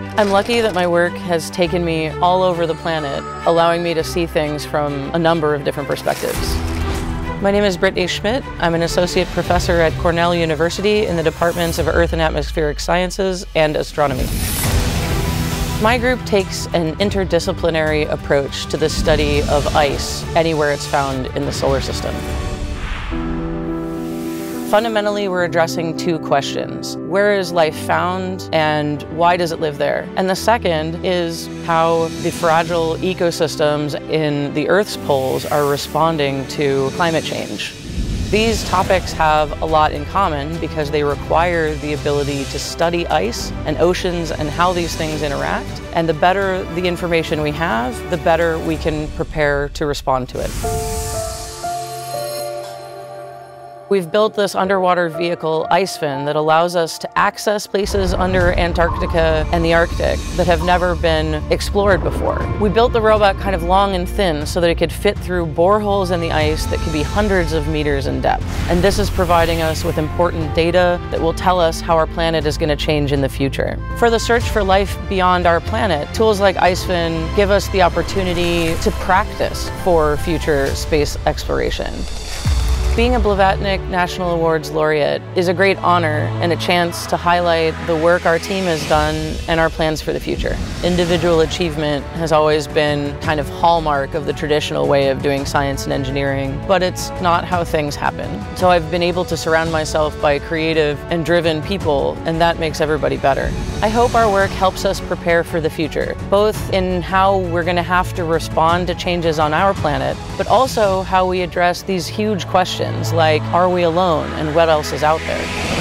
I'm lucky that my work has taken me all over the planet, allowing me to see things from a number of different perspectives. My name is Britney Schmidt. I'm an associate professor at Cornell University in the departments of Earth and Atmospheric Sciences and Astronomy. My group takes an interdisciplinary approach to the study of ice anywhere it's found in the solar system. Fundamentally, we're addressing two questions. Where is life found and why does it live there? And the second is how the fragile ecosystems in the Earth's poles are responding to climate change. These topics have a lot in common because they require the ability to study ice and oceans and how these things interact. And the better the information we have, the better we can prepare to respond to it. We've built this underwater vehicle, Icefin, that allows us to access places under Antarctica and the Arctic that have never been explored before. We built the robot kind of long and thin so that it could fit through boreholes in the ice that could be hundreds of meters in depth. And this is providing us with important data that will tell us how our planet is going to change in the future. For the search for life beyond our planet, tools like Icefin give us the opportunity to practice for future space exploration. Being a Blavatnik National Awards laureate is a great honor and a chance to highlight the work our team has done and our plans for the future. Individual achievement has always been kind of hallmark of the traditional way of doing science and engineering, but it's not how things happen. So I've been able to surround myself by creative and driven people, and that makes everybody better. I hope our work helps us prepare for the future, both in how we're going to have to respond to changes on our planet, but also how we address these huge questions like, are we alone and what else is out there?